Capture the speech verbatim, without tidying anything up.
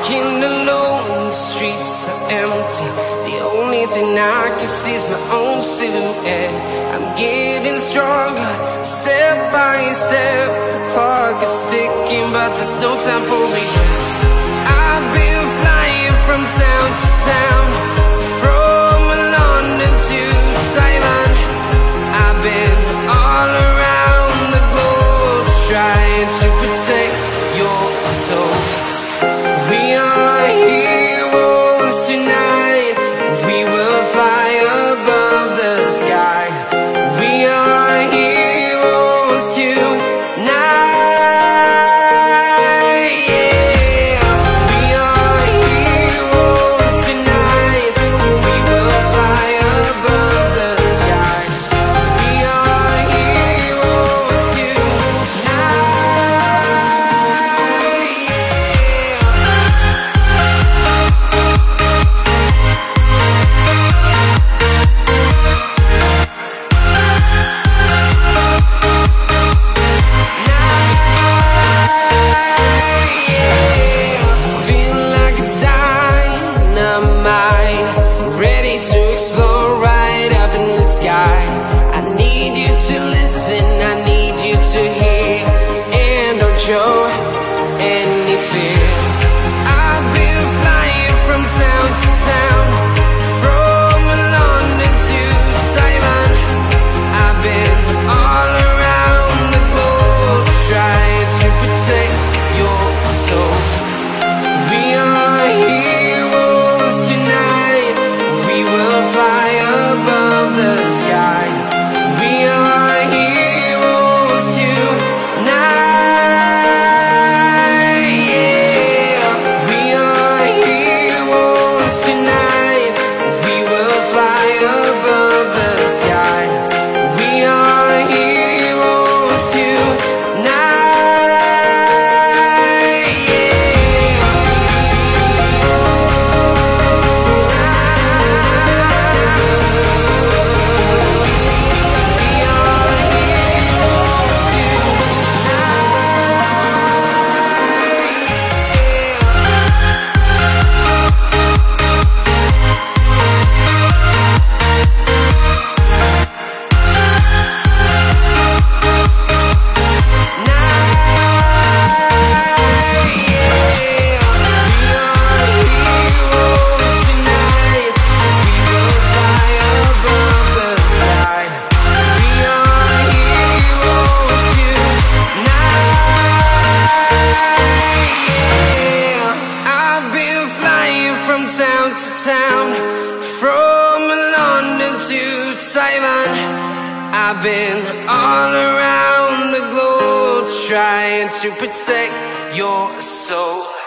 walking alone, the streets are empty. The only thing I can see is my own silhouette. I'm getting stronger, step by step. The clock is ticking, but there's no time for regrets. I've been flying from town to town, from London to Taiwan. I've been all around the globe, trying to protect your soul. We are heroes tonight. We will fly above the sky. We are heroes tonight. Show any fear. I've been flying from town to town, from London to Taiwan. I've been all around the globe, trying to protect your soul. We are heroes tonight. We will fly above the sky. We are heroes tonight. Sky. We are heroes tonight. Town to town, from London to Taiwan. I've been all around the globe, trying to protect your soul.